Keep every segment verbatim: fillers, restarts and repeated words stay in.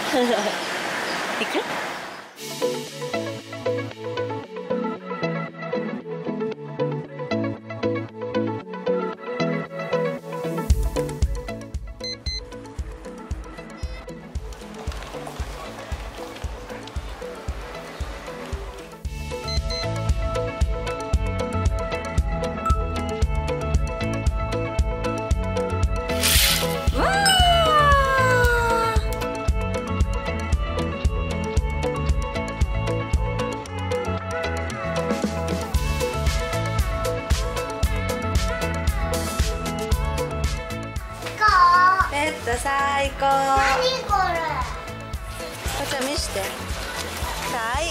行く？最高。何これ。こちら見して。はい。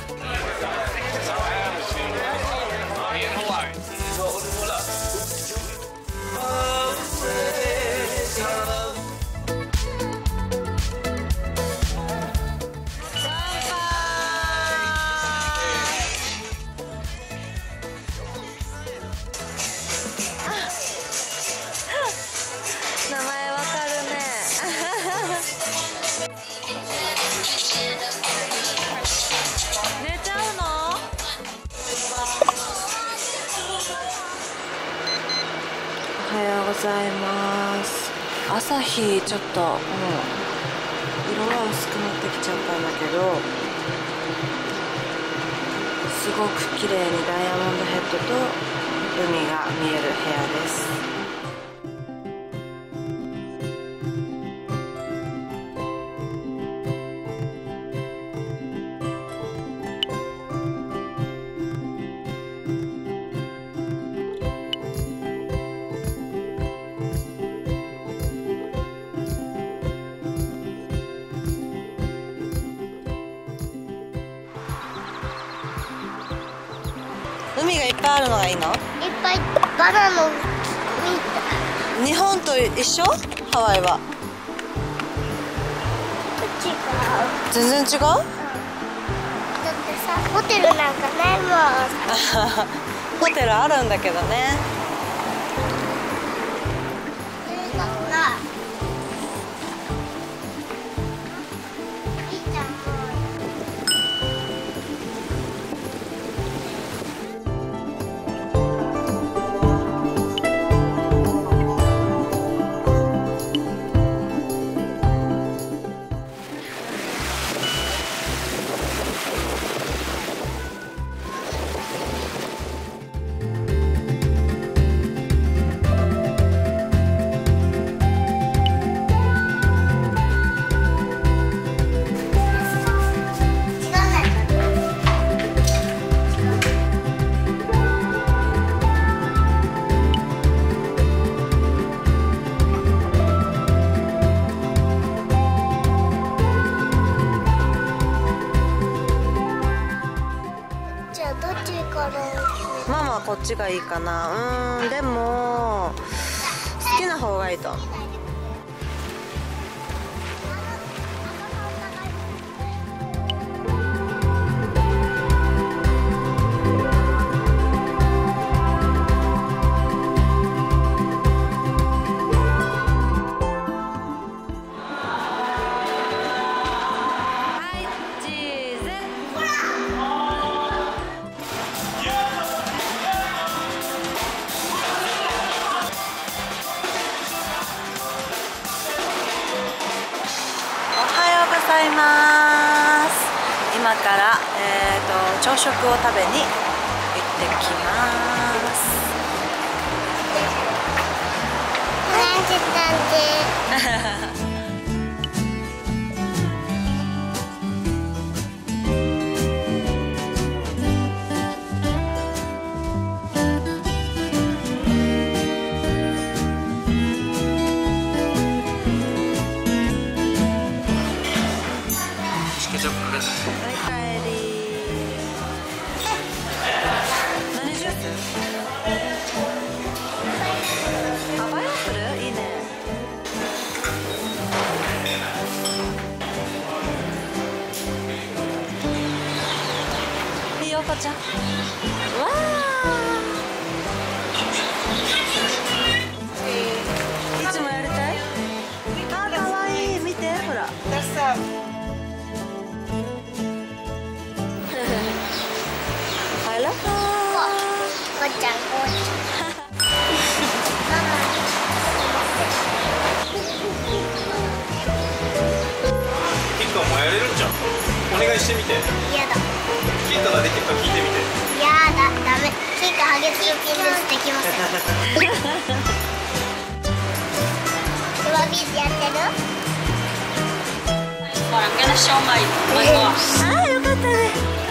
名前わかるね。寝ちゃうの？おはようございます。朝日ちょっともう色は薄くなってきちゃったんだけど、すごく綺麗にダイヤモンドヘッドと海が見える部屋です。海がいっぱいあるのがいいの？いっぱいバナナみたい。日本と一緒？ハワイは。 違う。 全然違う？うん、だってさ、ホテルなんかないもん。 ホテルあるんだけどね。ママはこっちがいいかな。うーん、でも好きな方がいいと思う。ございます。今から、えー、と朝食を食べに行ってきます。ちゃん、わー、いつもやりたい？あ、かわいい、見て、ほら。 あらこうちゃんこうちゃんママキッカもやれるんじゃん。お願いしてみて。 嫌だキッカができるか聞いてみて。 嫌だダメキッカハゲツルピンですできません上ビーズやってるほら、I'm gonna show my my boss。ああ、よかったね。